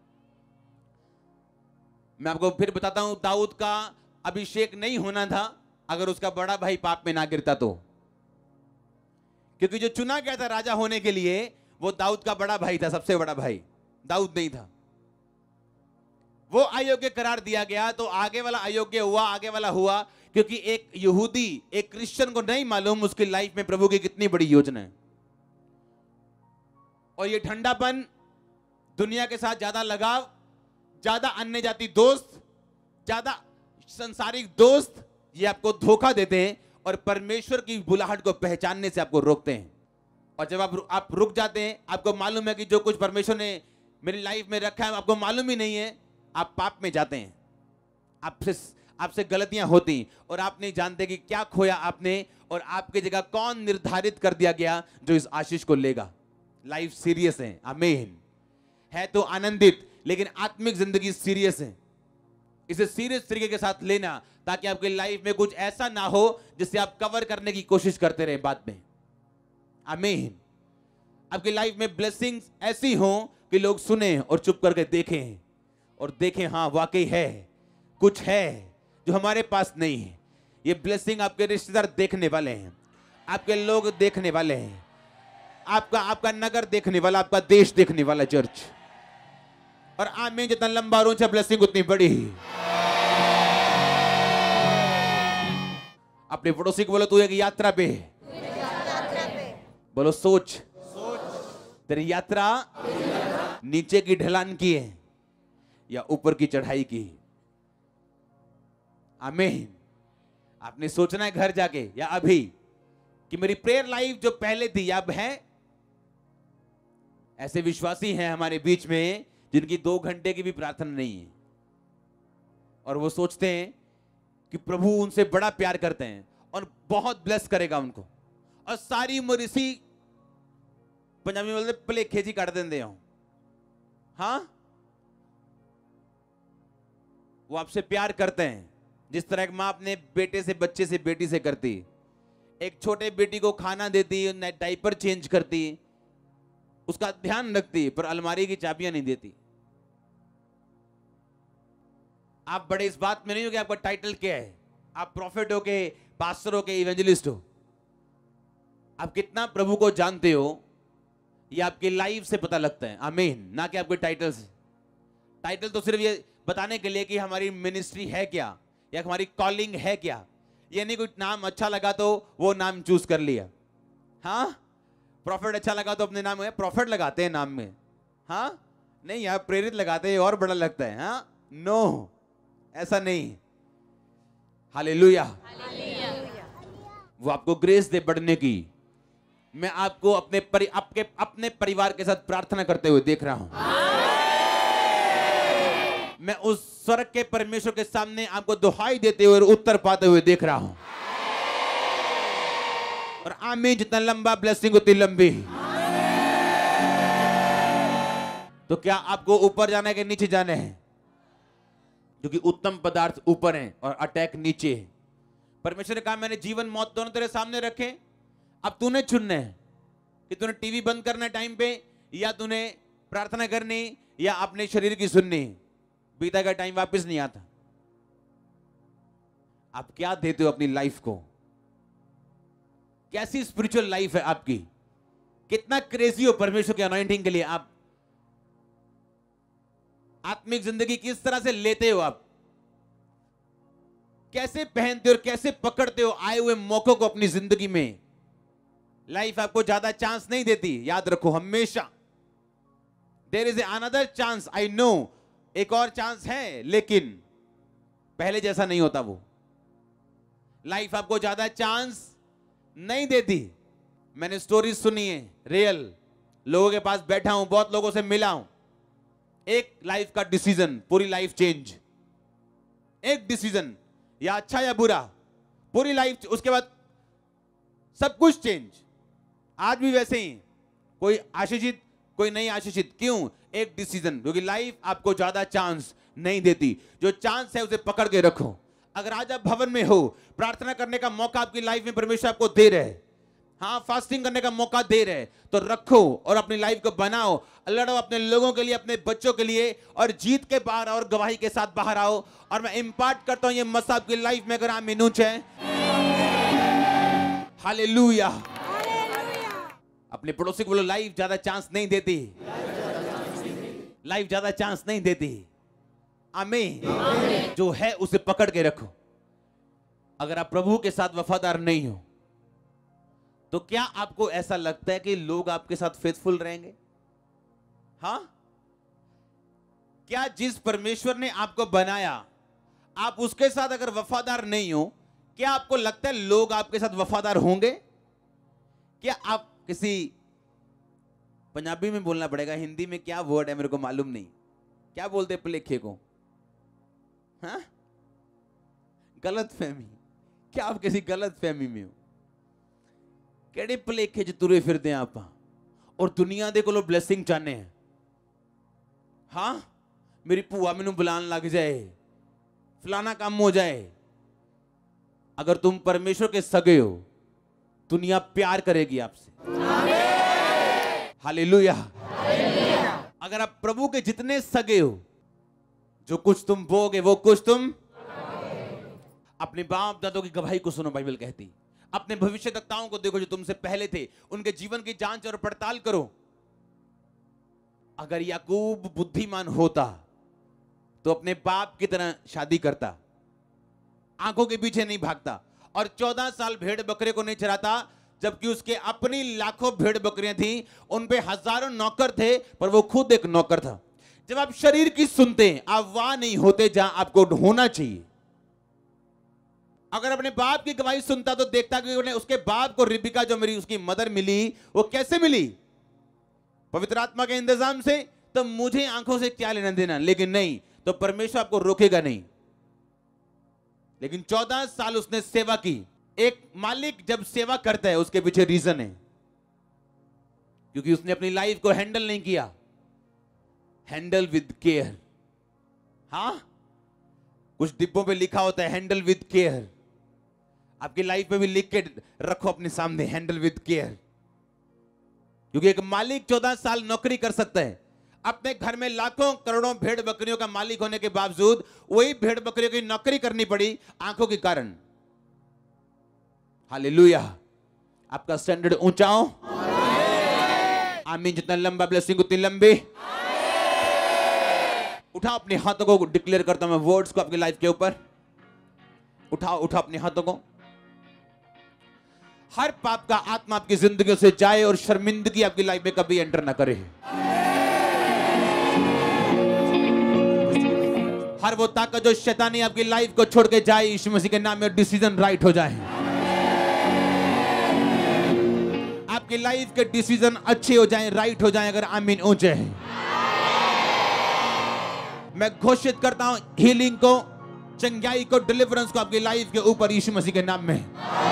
मैं आपको फिर बताता हूं, दाऊद का अभिषेक नहीं होना था अगर उसका बड़ा भाई पाप में ना गिरता तो। क्योंकि जो चुना गया था राजा होने के लिए वो दाऊद का बड़ा भाई था, सबसे बड़ा भाई दाऊद नहीं था। वो अयोग्य करार दिया गया तो आगे वाला अयोग्य हुआ, आगे वाला हुआ क्योंकि एक यहूदी, एक क्रिश्चियन को नहीं मालूम उसकी लाइफ में प्रभु की कितनी बड़ी योजना है। और ये ठंडापन, दुनिया के साथ ज्यादा लगाव, ज्यादा अन्य जाति दोस्त, ज्यादा संसारिक दोस्त, ये आपको धोखा देते हैं और परमेश्वर की बुलाहट को पहचानने से आपको रोकते हैं। और जब आप आप रुक जाते हैं, आपको मालूम है कि जो कुछ परमेश्वर ने मेरी लाइफ में रखा है आपको मालूम ही नहीं है, आप पाप में जाते हैं, आपसे आपसे गलतियां होती और आप नहीं जानते कि क्या खोया आपने और आपकी जगह कौन निर्धारित कर दिया गया जो इस आशीष को लेगा। लाइफ सीरियस है। आमीन। है तो आनंदित, लेकिन आत्मिक जिंदगी सीरियस है। इसे सीरियस तरीके के साथ लेना ताकि आपकी लाइफ में कुछ ऐसा ना हो जिससे आप कवर करने की कोशिश करते रहे बाद में। आमीन। आपकी लाइफ में ब्लेसिंग्स ऐसी हो कि लोग सुने और चुप करके देखें और देखें, हाँ वाकई है, कुछ है जो हमारे पास नहीं है। ये ब्लेसिंग आपके रिश्तेदार देखने वाले हैं, आपके लोग देखने वाले हैं, आपका आपका नगर देखने वाला, आपका देश देखने वाला चर्च। और आमीन। जितना लंबा और ऊंचा ब्लेसिंग उतनी बड़ी। अपने पड़ोसी को बोलो तू एक यात्रा पे है। बोलो सोच, सोच तेरी यात्रा नीचे की ढलान की है या ऊपर की चढ़ाई की। आमीन। आपने सोचना है घर जाके या अभी कि मेरी प्रेयर लाइफ जो पहले थी अब है। ऐसे विश्वासी हैं हमारे बीच में जिनकी दो घंटे की भी प्रार्थना नहीं है और वो सोचते हैं कि प्रभु उनसे बड़ा प्यार करते हैं और बहुत ब्लेस करेगा उनको, और सारी उम्र इसी पंजाबी में बोलते भलेखे जी कट देंगे हो। हाँ, वो आपसे प्यार करते हैं जिस तरह एक माँ अपने बेटे से, बच्चे से, बेटी से करती। एक छोटे बेटी को खाना देती, डायपर चेंज करती, उसका ध्यान रखती, पर अलमारी की चाबियां नहीं देती। आप बड़े इस बात में नहीं हो कि आपका टाइटल क्या है, आप प्रॉफिट हो के, पास्टर हो के, इवेंजलिस्ट हो। आप कितना प्रभु को जानते हो ये आपकी लाइफ से पता लगता है। आमीन। ना कि आपके टाइटल से। टाइटल तो सिर्फ ये बताने के लिए कि हमारी मिनिस्ट्री है क्या या हमारी कॉलिंग है क्या। ये नहीं कोई नाम अच्छा लगा तो वो नाम चूज कर लिया। हाँ, प्रॉफिट अच्छा लगा तो अपने नाम में प्रॉफिट लगाते हैं नाम में। हाँ नहीं, यार प्रेरित लगाते हैं और बड़ा लगता है। हाँ नो, ऐसा नहीं। हालेलुया। वो आपको ग्रेस दे बढ़ने की। मैं आपको अपने परि, आपके अपने परिवार के साथ प्रार्थना करते हुए देख रहा हूं। मैं उस स्वर्ग के परमेश्वर के सामने आपको दुहाई देते हुए और उत्तर पाते हुए देख रहा हूं। और आमीन। जितना लंबा ब्लेसिंग उतनी लंबी। तो क्या आपको ऊपर जाना है कि नीचे जाना है? क्योंकि उत्तम पदार्थ ऊपर हैं और अटैक नीचे है। परमेश्वर ने कहा मैंने जीवन मौत दोनों तेरे सामने रखे, अब तूने चुनना है कि तूने टीवी बंद करना टाइम पे, या तूने प्रार्थना करनी, या अपने शरीर की सुननी। बीता का टाइम वापस नहीं आता। आप क्या देते हो अपनी लाइफ को? कैसी स्पिरिचुअल लाइफ है आपकी? कितना क्रेजी हो परमेश्वर के अनॉइंटिंग के लिए? आप आत्मिक जिंदगी किस तरह से लेते हो? आप कैसे पहनते हो और कैसे पकड़ते हो आए हुए मौकों को अपनी जिंदगी में? लाइफ आपको ज्यादा चांस नहीं देती, याद रखो हमेशा। There is another chance, I know, एक और चांस है, लेकिन पहले जैसा नहीं होता वो। लाइफ आपको ज्यादा चांस नहीं देती। मैंने स्टोरीज सुनी है, रियल लोगों के पास बैठा हूं, बहुत लोगों से मिला हूं। एक लाइफ का डिसीजन, पूरी लाइफ चेंज। एक डिसीजन, या अच्छा या बुरा, पूरी लाइफ, उसके बाद सब कुछ चेंज। आज भी वैसे ही, कोई आशीषित कोई नहीं आशीषित। क्यों? एक डिसीजन। क्योंकि लाइफ आपको ज्यादा चांस नहीं देती। जो चांस है उसे पकड़ के रखो। अगर आज आप भवन में हो, प्रार्थना करने का मौका आपकी लाइफ में परमेश्वर आपको दे रहे, हाँ, फास्टिंग करने का मौका दे रहे, तो रखो और अपनी लाइफ को बनाओ, लड़ो अपने लोगों के लिए, अपने बच्चों के लिए, और जीत के बाहर और गवाही के साथ बाहर आओ। और मैं इंपार्ट करता हूं ये मसा आपकी लाइफ में, अगर आप मिनूच है। हालेलुया। अपने पड़ोसी को बोलो, लाइफ ज्यादा चांस नहीं देती, लाइफ ज्यादा चांस नहीं देती। आमीन। जो है उसे पकड़ के रखो। अगर आप प्रभु के साथ वफादार नहीं हो, तो क्या आपको ऐसा लगता है कि लोग आपके साथ फेथफुल रहेंगे? हां? क्या जिस परमेश्वर ने आपको बनाया, आप उसके साथ अगर वफादार नहीं हो, क्या आपको लगता है लोग आपके साथ वफादार होंगे? क्या आप किसी, पंजाबी में बोलना पड़ेगा, हिंदी में क्या वर्ड है मेरे को मालूम नहीं, क्या बोलते प्लेखे को? हाँ? गलत फहमी। क्या आप किसी गलत फहमी में हो? केड़े भलेखे च तुरे फिरदे आप, और दुनिया दे कोलों ब्लेसिंग चाहने हैं। हाँ, मेरी भूआ मैनू बुलान लग जाए, फलाना काम हो जाए। अगर तुम परमेश्वर के सगे हो, दुनिया प्यार करेगी आपसे। हालेलुया। अगर आप प्रभु के जितने सगे हो, जो कुछ तुम बोगे वो कुछ तुम। अपने बाप दादों की गवाही को सुनो, बाइबल कहती। अपने भविष्यवक्ताओं को देखो जो तुमसे पहले थे, उनके जीवन की जांच और पड़ताल करो। अगर याकूब बुद्धिमान होता तो अपने बाप की तरह शादी करता, आंखों के पीछे नहीं भागता, और चौदह साल भेड़ बकरे को नहीं चराता, जबकि उसके अपनी लाखों भेड़ बकरियां थी, उन पे हजारों नौकर थे, पर वो खुद एक नौकर था। जब आप शरीर की सुनते हैं, आप वहां नहीं होते जहां आपको होना चाहिए। अगर अपने बाप की गवाही सुनता तो देखता कि उन्हें, उसके बाप को रिबिका जो मेरी उसकी मदर मिली, वो कैसे मिली? पवित्र आत्मा के इंतजाम से। तो मुझे आंखों से क्या लेना देना, लेकिन नहीं, तो परमेश्वर आपको रोकेगा नहीं। लेकिन चौदह साल उसने सेवा की। एक मालिक जब सेवा करता है, उसके पीछे रीजन है, क्योंकि उसने अपनी लाइफ को हैंडल नहीं किया। Handle with care. हाँ, कुछ डिब्बों पे लिखा होता है हैंडल विद केयर। आपकी लाइफ में भी लिख के रखो अपने सामने, हैंडल विद केयर। क्योंकि एक मालिक चौदह साल नौकरी कर सकता है, अपने घर में लाखों करोड़ों भेड़ बकरियों का मालिक होने के बावजूद वही भेड़ बकरियों की नौकरी करनी पड़ी आंखों के कारण। हालेलुया। आपका स्टैंडर्ड ऊंचा हो। आमीन। जितना लंबा ब्लेसिंग उतनी लंबी। उठाओ अपने हाथों को, डिक्लेयर करता हूं मैं वर्ड्स को आपकी लाइफ के ऊपर। उठाओ उठाओ अपने हाथों को। हर पाप का आत्मा आपकी जिंदगी से जाए और शर्मिंदगी आपकी लाइफ में कभी एंटर ना करे। हर वो ताकत जो शैतानी आपकी लाइफ को छोड़ के जाए, यीशु मसीह के नाम में डिसीजन राइट हो जाए। आपकी लाइफ के डिसीजन अच्छे हो जाएं, राइट हो जाएं, अगर आमीन ऊंचे हैं। मैं घोषित करता हूं हीलिंग को, चंगाई को, डिलीवरेंस को आपकी लाइफ के ऊपर यीशु मसीह के नाम में।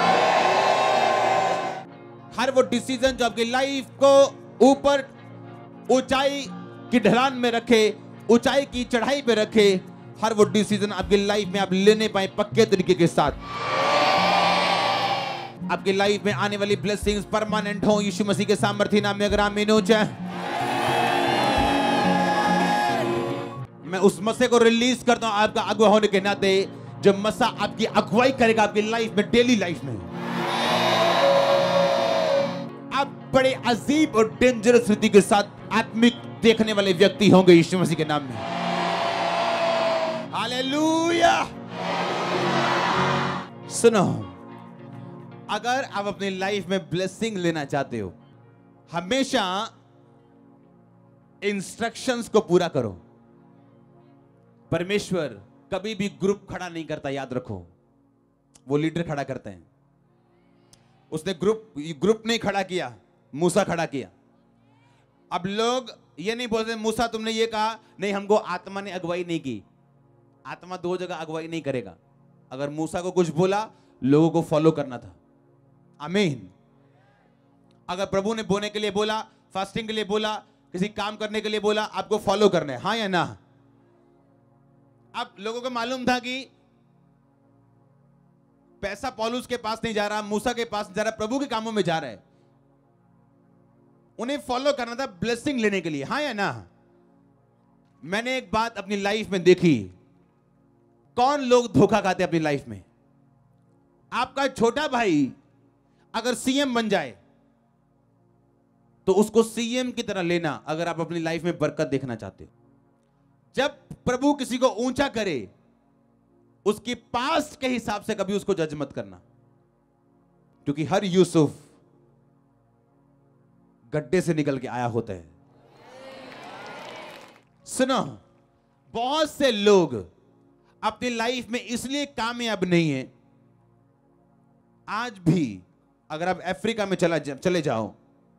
हर वो डिसीजन जो आपकी लाइफ को ऊपर ऊंचाई की ढलान में रखे, ऊंचाई की चढ़ाई पे रखे, हर वो डिसीजन आपकी लाइफ में आप लेने पाए पक्के तरीके के साथ। आपकी लाइफ में आने वाली ब्लेसिंग्स परमानेंट हो यीशु मसीह के सामर्थ्य नाम में। अगर आमीन हो जाए, मैं उस मसीह को रिलीज करता हूं आपका अगुवा होने के नाते, जब मसा आपकी अगुवाई करेगा आपकी लाइफ में, डेली लाइफ में आप बड़े अजीब और डेंजरस रीति के साथ आत्मिक देखने वाले व्यक्ति होंगे यीशु मसीह के नाम में। हालेलुया। सुनो, अगर आप अपनी लाइफ में ब्लेसिंग लेना चाहते हो, हमेशा इंस्ट्रक्शंस को पूरा करो। परमेश्वर कभी भी ग्रुप खड़ा नहीं करता, याद रखो। वो लीडर खड़ा करते हैं। उसने ग्रुप ग्रुप नहीं खड़ा किया, मूसा खड़ा किया। अब लोग ये नहीं बोलते मूसा तुमने ये कहा, नहीं हमको आत्मा ने अगुवाई नहीं की। आत्मा दो जगह अगुवाई नहीं करेगा। अगर मूसा को कुछ बोला, लोगों को फॉलो करना था। आमीन। अगर प्रभु ने बोने के लिए बोला, फास्टिंग के लिए बोला, किसी काम करने के लिए बोला, आपको फॉलो करना है, हाँ या ना? अब लोगों को मालूम था कि पैसा पौलुस के पास नहीं जा रहा, मूसा के पास जा रहा, प्रभु के कामों में जा रहा है। उन्हें फॉलो करना था ब्लेसिंग लेने के लिए, हाँ या ना? मैंने एक बात अपनी लाइफ में देखी। कौन लोग धोखा खाते अपनी लाइफ में? आपका छोटा भाई अगर सीएम बन जाए तो उसको सीएम की तरह लेना, अगर आप अपनी लाइफ में बरकत देखना चाहते हो। जब प्रभु किसी को ऊंचा करे, उसकी पास्ट के हिसाब से कभी उसको जज मत करना, क्योंकि हर यूसुफ गड्ढे से निकल के आया होता है। सुनो, बहुत से लोग अपनी लाइफ में इसलिए कामयाब नहीं है। आज भी अगर आप अफ्रीका में चला चले जाओ,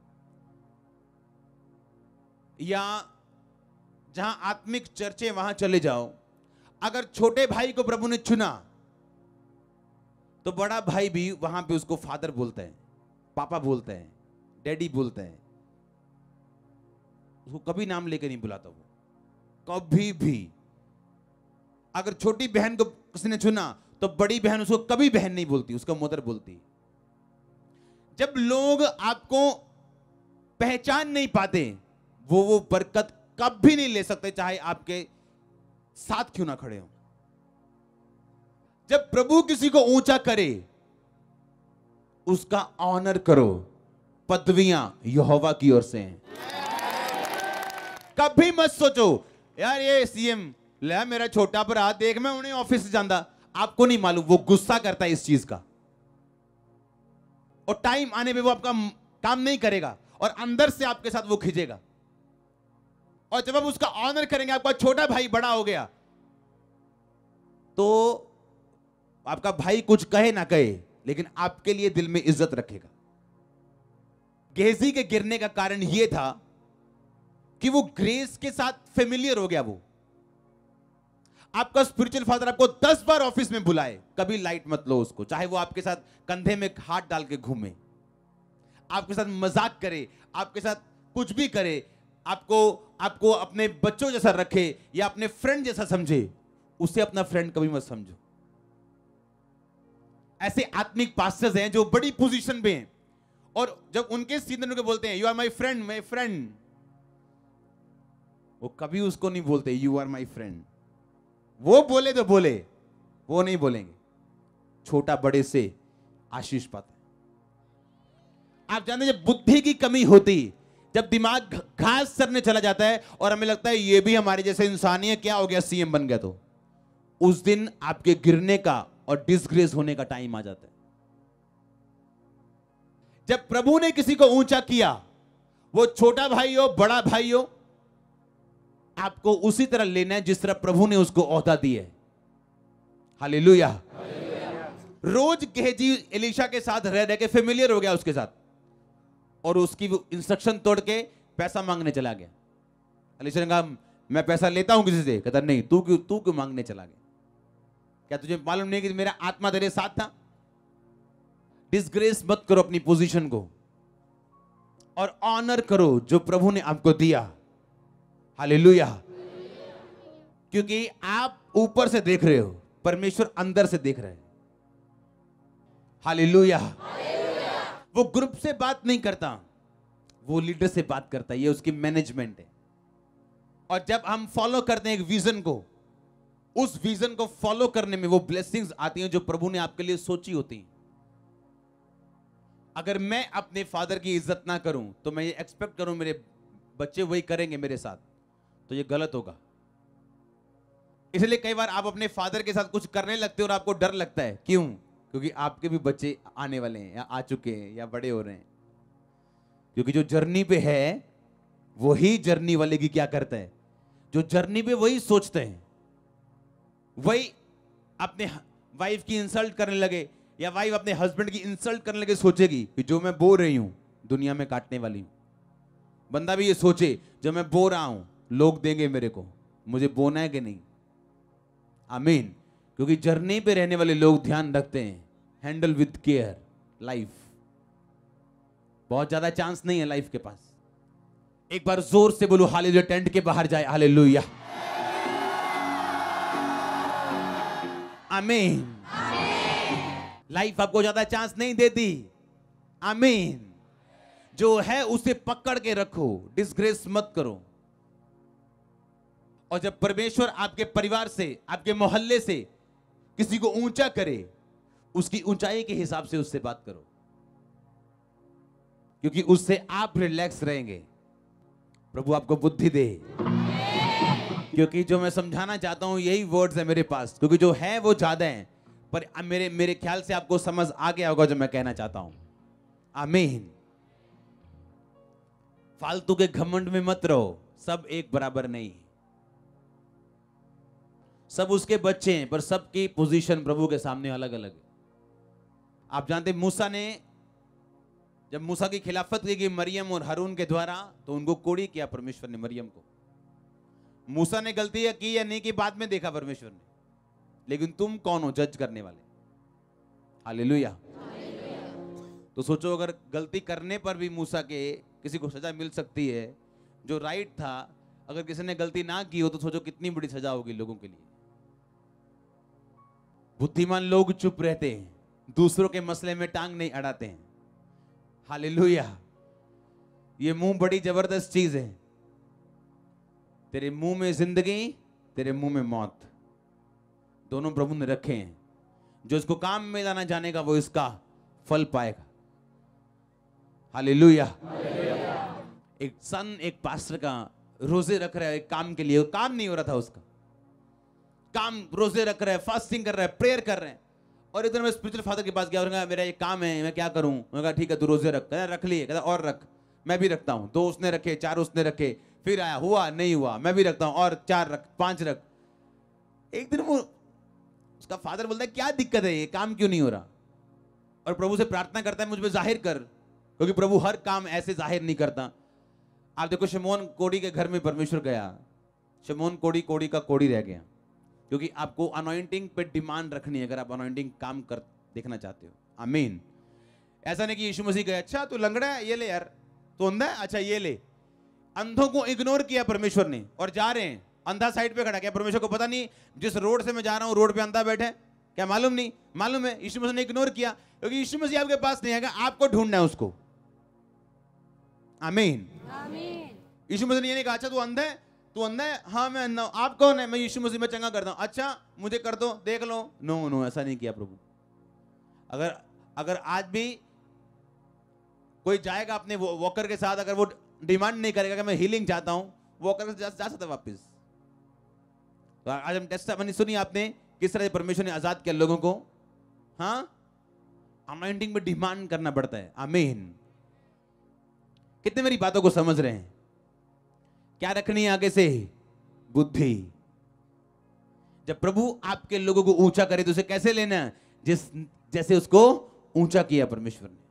या जहां आत्मिक चर्चे वहां चले जाओ, अगर छोटे भाई को प्रभु ने चुना तो बड़ा भाई भी वहां पे उसको फादर बोलते हैं, पापा बोलते हैं, डैडी बोलते हैं। उसको कभी नाम लेके नहीं बुलाता वो, कभी भी। अगर छोटी बहन को किसी ने चुना तो बड़ी बहन उसको कभी बहन नहीं बोलती, उसको मदर बोलती। जब लोग आपको पहचान नहीं पाते, वो वो बरकत कभी नहीं ले सकते, चाहे आपके साथ क्यों ना खड़े हो। जब प्रभु किसी को ऊंचा करे, उसका ऑनर करो। पदवियां यहोवा की ओर से हैं। कभी मत सोचो यार ये सीएम ले मेरा छोटा भरा, देख मैं उन्हें ऑफिस जाता। आपको नहीं मालूम वो गुस्सा करता है इस चीज का, और टाइम आने पे वो आपका काम नहीं करेगा, और अंदर से आपके साथ वो खींचेगा। और जब आप उसका ऑनर करेंगे, आपका छोटा भाई बड़ा हो गया, तो आपका भाई कुछ कहे ना कहे, लेकिन आपके लिए दिल में इज्जत रखेगा। गेहजी के गिरने का कारण यह था कि वो ग्रेस के साथ फेमिलियर हो गया। वो आपका स्पिरिचुअल फादर आपको दस बार ऑफिस में बुलाए, कभी लाइट मत लो उसको, चाहे वो आपके साथ कंधे में हाथ डाल के घूमे, आपके साथ मजाक करे, आपके साथ कुछ भी करे, आपको आपको अपने बच्चों जैसा रखे या अपने फ्रेंड जैसा समझे, उसे अपना फ्रेंड कभी मत समझो। ऐसे आत्मिक पास्टर्स हैं जो बड़ी पोजीशन पे हैं, और जब उनके सीनियर को बोलते हैं you are my friend, my friend, वो कभी उसको नहीं बोलते यू आर माय फ्रेंड। वो बोले तो बोले, वो नहीं बोलेंगे। छोटा बड़े से आशीष पाता है। आप जानते हैं, जब बुद्धि की कमी होती, जब दिमाग घास सरने चला जाता है और हमें लगता है ये भी हमारे जैसे इंसान ही है, क्या हो गया सीएम बन गया, तो उस दिन आपके गिरने का और डिसग्रेस होने का टाइम आ जाता है। जब प्रभु ने किसी को ऊंचा किया, वो छोटा भाई हो बड़ा भाई हो, आपको उसी तरह लेना है जिस तरह प्रभु ने उसको ओहदा दी है। हालेलुया। रोज गेहजी एलीशा के साथ रह रह के फेमिलियर हो गया उसके साथ, और उसकी इंस्ट्रक्शन तोड़ के पैसा मांगने चला गया। एलीशा ने कहा मैं पैसा लेता हूं किसी से, कहता नहीं, तू क्यों तू क्यों मांगने चला गया? क्या तुझे मालूम नहीं कि मेरा आत्मा तेरे साथ था? डिसग्रेस मत करो अपनी पोजीशन को, और ऑनर करो जो प्रभु ने आपको दिया। हालेलुया। क्योंकि आप ऊपर से देख रहे हो, परमेश्वर अंदर से देख रहे हैं। हालेलुया। वो ग्रुप से बात नहीं करता, वो लीडर से बात करता है। ये उसकी मैनेजमेंट है। और जब हम फॉलो करते हैं एक विजन को, उस विजन को फॉलो करने में वो ब्लेसिंग्स आती हैं जो प्रभु ने आपके लिए सोची होती हैं। अगर मैं अपने फादर की इज्जत ना करूं तो मैं ये एक्सपेक्ट करूं मेरे बच्चे वही करेंगे मेरे साथ, तो ये गलत होगा। इसलिए कई बार आप अपने फादर के साथ कुछ करने लगते हो और आपको डर लगता है। क्यों? क्योंकि आपके भी बच्चे आने वाले हैं या आ चुके हैं या बड़े हो रहे हैं। क्योंकि जो जर्नी पे है वही जर्नी वाले की क्या करता है, जो जर्नी पे वही सोचते हैं, वही अपने वाइफ की इंसल्ट करने लगे या वाइफ अपने हस्बैंड की इंसल्ट करने लगे, सोचेगी कि जो मैं बो रही हूं दुनिया में काटने वाली हूं। बंदा भी ये सोचे जो मैं बो रहा हूं लोग देंगे मेरे को, मुझे बोना है कि नहीं। आमीन। क्योंकि जर्नी पे रहने वाले लोग ध्यान रखते हैं, हैंडल विद केयर लाइफ। बहुत ज्यादा चांस नहीं है लाइफ के पास। एक बार जोर से बोलो हालेलुया, टेंट के बाहर जाए हालेलुया। आमीन। लाइफ आपको ज्यादा चांस नहीं देती। आमीन। जो है उसे पकड़ के रखो, डिसग्रेस मत करो। और जब परमेश्वर आपके परिवार से, आपके मोहल्ले से किसी को ऊंचा करे, उसकी ऊंचाई के हिसाब से उससे बात करो, क्योंकि उससे आप रिलैक्स रहेंगे। प्रभु आपको बुद्धि दे। क्योंकि जो मैं समझाना चाहता हूं यही वर्ड्स है मेरे पास, क्योंकि जो है वो ज्यादा है, पर मेरे मेरे ख्याल से आपको समझ आ गया होगा जो मैं कहना चाहता हूं। आमीन। फालतू के घमंड में मत रहो, सब एक बराबर नहीं। सब उसके बच्चे हैं, पर सबकी पोजीशन प्रभु के सामने अलग अलग है। आप जानते मूसा ने, जब मूसा की खिलाफत की गई मरियम और हारून के द्वारा, तो उनको कोड़ी किया परमेश्वर ने मरियम को। मूसा ने गलती की या नहीं की बाद में देखा परमेश्वर ने, लेकिन तुम कौन हो जज करने वाले? हालेलुया। तो सोचो अगर गलती करने पर भी मूसा के किसी को सजा मिल सकती है जो राइट था, अगर किसी ने गलती ना की हो तो सोचो कितनी बड़ी सजा होगी लोगों के लिए। बुद्धिमान लोग चुप रहते हैं, दूसरों के मसले में टांग नहीं अड़ाते हैं। हालेलुया। ये मुंह बड़ी जबरदस्त चीज है। तेरे मुंह में जिंदगी, तेरे मुंह में मौत, दोनों प्रभु ने रखे हैं। जो इसको काम में लाना जानेगा वो इसका फल पाएगा। हालेलुया। एक सन, एक पास्टर का रोजे रख रहा है एक काम के लिए, काम नहीं हो रहा था उसका काम, रोजे रख रहा है, फास्टिंग कर रहा है, प्रेयर कर रहे हैं। और इधर मैं स्पिरिचुअल फादर के पास गया और कहा मेरा ये काम है, मैं क्या करूं? मैंने कहा ठीक है तू रोजे रख। कहता रख लिए। कहता और रख। मैं भी रखता हूं। दो उसने रखे, चार उसने रखे, फिर आया, हुआ नहीं हुआ, मैं भी रखता हूं, और चार रख, पांच रख। एक दिन वो उसका फादर बोलता है क्या दिक्कत है, ये काम क्यों नहीं हो रहा? और प्रभु से प्रार्थना करता है मुझ पे जाहिर कर, क्योंकि प्रभु हर काम ऐसे जाहिर नहीं करता। आप देखो शमौन कोड़ी के घर में परमेश्वर गया, शमौन कोड़ी कोड़ी का कोड़ी रह गया, क्योंकि आपको अनॉइंटिंग पे डिमांड रखनी है अगर आप अनॉइंटिंग काम कर देखना चाहते हो। आमीन। ऐसा नहीं कि यीशु मसीह गए, अच्छा तू लंगड़ा है ये ले यार, तू अंधा है अच्छा ये ले। अंधों को इग्नोर किया परमेश्वर ने, और जा रहे हैं, अंधा साइड पे खड़ा किया। परमेश्वर को पता नहीं जिस रोड से मैं जा रहा हूं रोड पे अंधा बैठे, क्या मालूम नहीं? मालूम है यीशु मसीह ने इग्नोर किया, क्योंकि यीशु मसीह आपके पास नहीं आएगा, आपको ढूंढना है उसको। आमीन। यीशु मसीह ने ये नहीं कहा अच्छा तू अंधा है, तू अंधा है, हाँ मैं अंधा हूं, आप कौन है? मैं यीशु मसीह में चंगा करता हूं, अच्छा मुझे कर दो देख लो। नो नो, ऐसा नहीं किया प्रभु। अगर अगर आज भी कोई जाएगा अपने वॉकर के साथ, अगर वो डिमांड नहीं करेगा कि मैं हीलिंग चाहता हूं, वॉकर के साथ जा सकता वापस। तो आज हम टेस्टामनी सुनी आपने किस तरह परमेश्वर ने आजाद किया लोगों को। हाँ, अनॉइंटिंग में डिमांड करना पड़ता है। आमीन। कितने मेरी बातों को समझ रहे हैं? क्या रखनी है आगे से? बुद्धि। जब प्रभु आपके लोगों को ऊंचा करे तो उसे कैसे लेना है? जिस जैसे उसको ऊंचा किया परमेश्वर ने।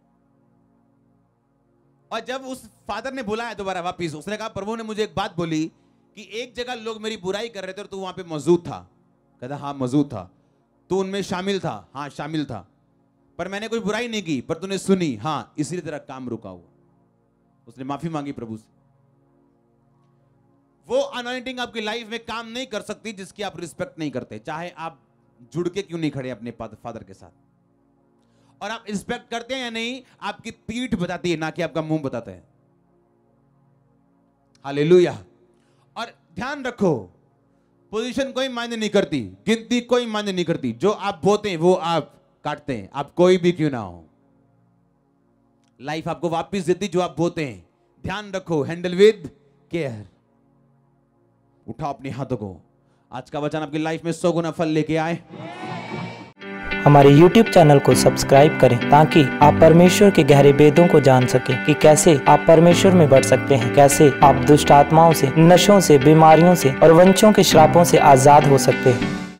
और जब उस फादर ने बुलाया दोबारा वापिस, उसने कहा प्रभु ने मुझे एक बात बोली कि एक जगह लोग मेरी बुराई कर रहे थे और तू वहां पे मौजूद था। कहता हाँ मौजूद था। तू उनमें शामिल था? हाँ शामिल था। पर मैंने कोई बुराई नहीं की, पर तूने सुनी। हाँ, इसीलिए तेरा काम रुका हुआ। उसने माफी मांगी प्रभु से। वो अनॉइंटिंग आपकी लाइफ में काम नहीं कर सकती जिसकी आप रिस्पेक्ट नहीं करते, चाहे आप जुड़ के क्यों नहीं खड़े अपने फादर के साथ। और आप इंस्पेक्ट करते हैं या नहीं, आपकी पीठ बताती है, ना कि आपका मुंह बताता है। हालेलुया। और ध्यान रखो, पोजीशन कोई मायने नहीं करती, गिनती कोई मायने नहीं करती। जो आप बोते हैं वो आप काटते हैं, आप कोई भी क्यों ना हो। लाइफ आपको वापस देती जो आप बोते हैं। ध्यान रखो, हैंडल विद केयर। उठाओ अपने हाथों को। आज का वचन आपकी लाइफ में सौ गुना फल लेके आए। हमारे यूट्यूब चैनल को सब्सक्राइब करें ताकि आप परमेश्वर के गहरे भेदों को जान सकें कि कैसे आप परमेश्वर में बढ़ सकते हैं, कैसे आप दुष्ट आत्माओं से, नशों से, बीमारियों से और वंशों के श्रापों से आजाद हो सकते हैं।